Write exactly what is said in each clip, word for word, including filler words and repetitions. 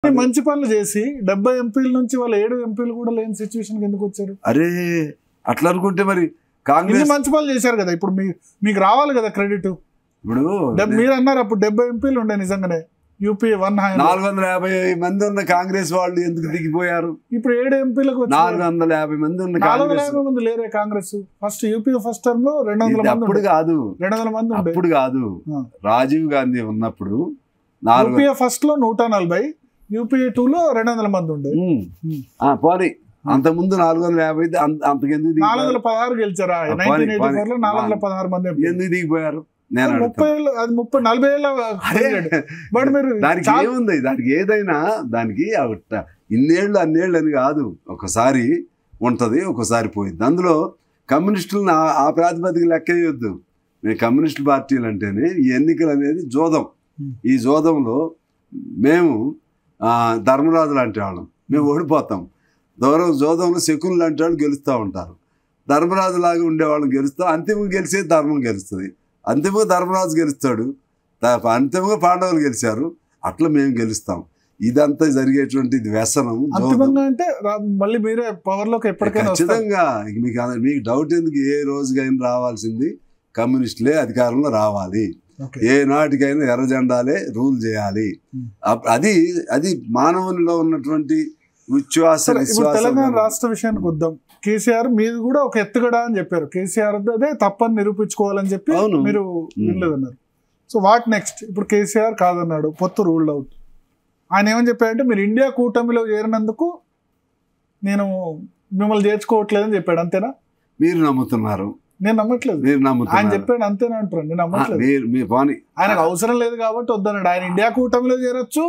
ఇన్ని మంచి పనులు చేసి డెబ్బై ఎంపీల నుంచి వాళ్ళ ఏడు ఎంపీలు కూడా లేని సిచ్యువేషన్ ఎందుకు వచ్చారు? అరే అట్లా అనుకుంటే మరి కాంగ్రెస్ మంచి పనులు చేశారు కదా, ఇప్పుడు మీకు రావాలి కదా క్రెడిట్. ఇప్పుడు మీరు అన్నారు అప్పుడు డెబ్బై ఎంపీలు ఉండే నిజంగానే యూపీ వన్ నాలుగు వందల యాభై మంది ఉన్న కాంగ్రెస్ వాళ్ళు ఎందుకు దిగిపోయారు? ఇప్పుడు ఏడు ఎంపీలకు నాలుగు వందల యాభై మంది ఉన్న నాలుగు వందల యాభై మంది లేరే Congress. First UP first term లో రెండు వందల మంది అప్పుడు కాదు రెండు వందల మంది అప్పుడు కాదు రాజీవ్ గాంధీ ఉన్నప్పుడు యూపీఏ ఫస్ట్ లో నూట నలభై యూపీఏ టూ లో రెండు వందల మంది ఉండే. పోనీ అంత ముందు నాలుగు వందల యాభై అంతకెందుకు నాలుగు వందల పదహారు గెలిచారా? నైన్టీన్ ఎయిటీ ఫోర్ లో నాలుగు వందల పదహారు మంది ఎందుకు దిగిపోయారు? ముప్పై ఏళ్ళు అది ముప్పై నలభై ఏళ్ళ బట్ మీరు దానికి ఏముంది, దానికి ఏదైనా దానికి ఇన్నేళ్ళు అన్నేళ్ళు అని కాదు, ఒకసారి ఉంటది ఒకసారి పోయింది. అందులో కమ్యూనిస్టులను ఆ ప్రాతిపదిక లెక్క వేయొద్దు. మేము కమ్యూనిస్టు పార్టీలు అంటేనే ఈ ఎన్నికలు అనేది జోదం. ఈ జోదంలో మేము ధర్మరాజు లాంటి వాళ్ళం, మేము ఓడిపోతాం. దూరం జోదంలో శకులు లాంటి వాళ్ళు గెలుస్తూ ఉంటారు. ధర్మరాజు లాగా ఉండేవాళ్ళని గెలుస్తాం, అంతిమంగా గెలిచేది ధర్మం గెలుస్తుంది. అంతిమంగా ధర్మరాజు గెలుస్తాడు, అంతిమంగా పాండవులు గెలిచారు, అట్లా మేము గెలుస్తాం. ఇదంతా జరిగేటువంటి వ్యసనం. అంటే మళ్ళీ మీరే పవర్ లోకి ఎప్పటికైనా ఖచ్చితంగా మీకు మీకు డౌట్ ఎందుకు? ఏ రోజుకైనా రావాల్సింది కమ్యూనిస్టులే అధికారంలో రావాలి. ఏ నాటికైనా ఎర్ర జెండాలే రూల్ చేయాలి. అది అది మానవునిలో ఉన్నటువంటి విశ్వాస విశ్వాసం. తెలంగాణ రాష్ట్ర విషయానికి వద్దాం. కేసీఆర్ మీరు కూడా ఒక ఎత్తుగడ అని చెప్పారు. కేసీఆర్ అదే తప్పని నిరూపించుకోవాలని చెప్పి మీరు వినలేదన్నారు. So what next? ఇప్పుడు కేసీఆర్ కాదన్నాడు, పొత్తు రూల్డ్ అవుట్. ఆయన ఏమని చెప్పాడంటే మీరు ఇండియా కూటమిలో చేరినందుకు నేను మిమ్మల్ని చేర్చుకోవట్లేదని చెప్పాడు. అంతేనా? మీరు నమ్ముతున్నారు, నేను నమ్మట్లేదు. మీరు నమ్ముతున్నారు, ఆయన చెప్పాడు అంతేనా అంటారు. నేను నమ్మట్లేదు. ఆయనకు అవసరం లేదు కాబట్టి వద్దన్నాడు. ఆయన ఇండియా కూటమిలో చేరొచ్చు,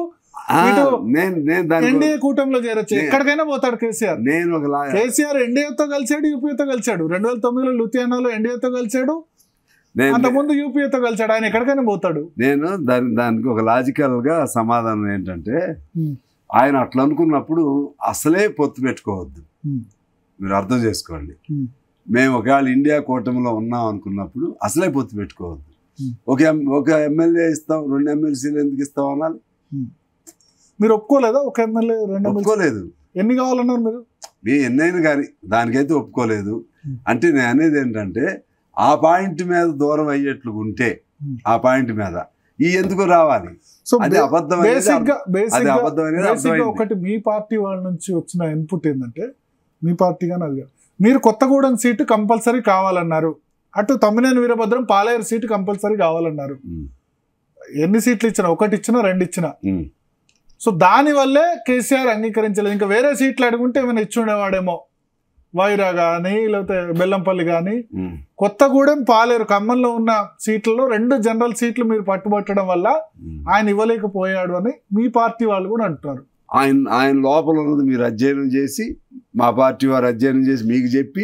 ఎన్డీఏ కూటమిలో చేరొచ్చు, ఎక్కడికైనా పోతాడు కేసీఆర్. నేను కేసీఆర్ ఎన్డీఏతో కలిసాడు, యూపీఏతో కలిసాడు. రెండు వేల తొమ్మిదిలో లుధియానాలో ఎన్డీఏతో కలిసాడు, అంతకుముందు యూపీఏతో కలిసాడు. ఆయన ఎక్కడికైనా పోతాడు. నేను దాని దానికి ఒక లాజికల్ గా సమాధానం ఏంటంటే, ఆయన అట్లా అనుకున్నప్పుడు అసలే పొత్తు పెట్టుకోవద్దు. మీరు అర్థం చేసుకోండి. మేము ఒకవేళ ఇండియా కూటమిలో ఉన్నాం అనుకున్నప్పుడు అసలే పొత్తు పెట్టుకోవద్దు. ఒక ఒక ఎమ్మెల్యే ఇస్తాం, రెండు ఎమ్మెల్సీలు ఎందుకు ఇస్తాం అనాలి. మీరు ఒప్పుకోలేదా? ఒక ఎమ్మెల్యే రెండు ఒప్పుకోలేదు. ఎన్ని కావాలన్నారు మీరు? మీ ఎన్నైనా కానీ దానికైతే ఒప్పుకోలేదు. అంటే నేను అనేది ఏంటంటే, ఆ పాయింట్ మీద దూరం అయ్యేట్లు ఉంటే ఆ పాయింట్ మీద ఈ ఎందుకు రావాలి? సో ఒకటి మీ పార్టీ వాళ్ళ నుంచి వచ్చిన ఇన్పుట్ ఏంటంటే, మీ పార్టీ కానీ అది కాదు, మీరు కొత్తగూడెం సీటు కంపల్సరీ కావాలన్నారు, అటు తమ్మినేని వీరభద్రం పాలేరు సీటు కంపల్సరీ కావాలన్నారు. ఎన్ని సీట్లు ఇచ్చినా, ఒకటి ఇచ్చినా రెండు ఇచ్చినా, సో దానివల్లే కేసీఆర్ అంగీకరించలేదు. ఇంకా వేరే సీట్లు అడుగుంటే ఏమైనా ఇచ్చి ఉండేవాడేమో, వైరా కానీ లేకపోతే బెల్లంపల్లి కానీ. కొత్తగూడెం పాలేరు ఖమ్మంలో ఉన్న సీట్లలో రెండు జనరల్ సీట్లు మీరు పట్టుబట్టడం వల్ల ఆయన ఇవ్వలేకపోయాడు అని మీ పార్టీ వాళ్ళు కూడా అంటున్నారు. ఆయన ఆయన లోపల ఉన్నది మీరు అధ్యయనం చేసి, మా పార్టీ వారు అధ్యయనం చేసి మీకు చెప్పి,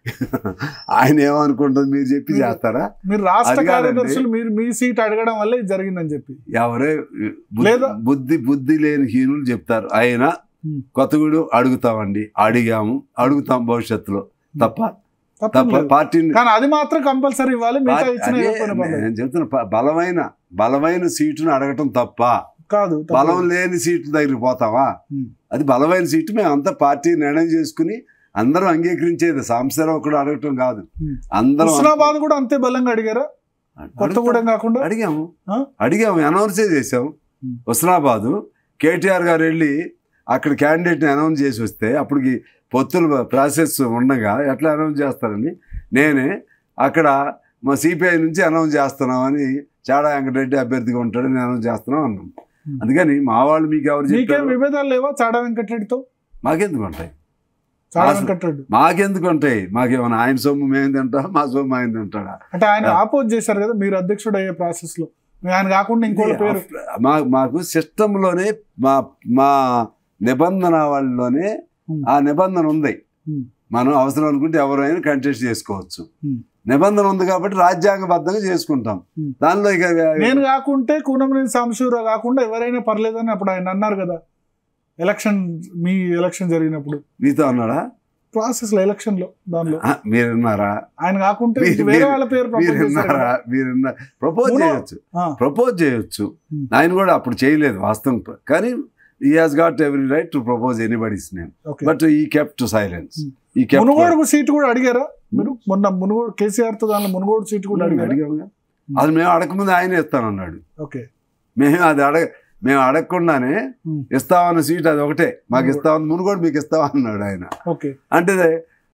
ఆయన ఏమనుకుంటుంది మీరు చెప్పి చేస్తారా? మీరు రాష్ట్ర కార్యదర్శులు మీరు మీ సీట్ అడగడం వల్ల ఇది జరిగిందని చెప్పి ఎవరే లేదా బుద్ధి బుద్ధి లేని హీనులు చెప్తారు. ఆయన కొత్తగూడెం అడుగుతామండి, అడిగాము, అడుగుతాం భవిష్యత్తులో, తప్ప తప్ప పార్టీ అది మాత్రం కంపల్సరీ ఇవ్వాలి. నేను చెప్తున్నా, బలమైన బలమైన సీటును అడగటం తప్ప కాదు. బలం లేని సీటు దగ్గరికి పోతావా? అది బలమైన సీటు. మేము అంతా పార్టీ నిర్ణయం చేసుకుని అందరూ అంగీకరించేది. సాంసరావు కూడా అడగటం కాదు, అందరం. హుస్నాబాద్ కూడా అంతే బలంగా అడిగారా? కొత్తగూడెం కాకుండా అడిగాము అడిగాము అనౌన్సే చేసాము. హుస్నాబాదు కేటీఆర్ గారు వెళ్ళి అక్కడ క్యాండిడేట్ని అనౌన్స్ చేసి వస్తే, అప్పటికి పొత్తుల ప్రాసెస్ ఉండగా ఎట్లా అనౌన్స్ చేస్తారని నేనే అక్కడ మా సిపిఐ నుంచి అనౌన్స్ చేస్తున్నామని, చాడా వెంకటరెడ్డి అభ్యర్థిగా ఉంటాడని అనౌన్స్ చేస్తున్నాం అన్నాం. అందుకని మా వాళ్ళు మీకు ఎవరు చెప్పారు? విభేదాలు లేవా చాడా వెంకటరెడ్డితో? మాకెందుకు ఉంటాయి? చాడా వెంకటరెడ్డి మాకెందుకు ఉంటాయి? మాకేమన్నా ఆయన సొమ్ము మేము తింటా, మా సొమ్ము ఆయన తింటాడా? అంటే ఆయన ఆపోజ్ చేశారు కదా మీరు అధ్యక్షుడు అయ్యే ప్రాసెస్ లో, ఆయన కాకుండా ఇంకో పేరు. మా మాకు సిస్టంలోనే మా మా నిబంధన వాళ్ళలోనే ఆ నిబంధన ఉంది. మనం అవసరం అనుకుంటే ఎవరైనా కంటెస్ట్ చేసుకోవచ్చు. నిబంధన ఉంది కాబట్టి రాజ్యాంగబద్ధంగా చేసుకుంటాం. దానిలో ఇక నేను కాకుంటే కూనంనేని సాంబశివరావు కాకుండా ఎవరైనా పర్లేదని అప్పుడు ఆయన అన్నారు కదా, ఎలక్షన్ మీ ఎలక్షన్ జరిగినప్పుడు. మీతో అన్నాడా? ప్రాసెస్ లో ఎలక్షన్ లో దానిలో మీరున్నారా? ఆయన కాకుంటే వేరే వాళ్ళ పేరు మీరున్నారా? మీరున్నా ప్రపోజ్ చేయొచ్చు, ప్రపోజ్ చేయొచ్చు. ఆయన కూడా అప్పుడు చేయలేదు వాస్తవం. కానీ he has got every right to propose anybody's name. Okay. But he kept to silence. Hmm. He kept Munugode seat కూడా అడిగారా మీరు? మొన్న మునుగోడు కేసీఆర్ తో దానిలో మునుగోడు సీట్ కూడా అడిగారు. అది మేము అడగకముందు ఆయనే ఇస్తానన్నాడు. ఓకే. మేము అది అడగ మేము అడగకుండానే ఇస్తామన్న సీట్ అది ఒకటే మాకు ఇస్తామని మునుగోడు మీకు ఇస్తామన్నాడు ఆయన. ఓకే. అంటే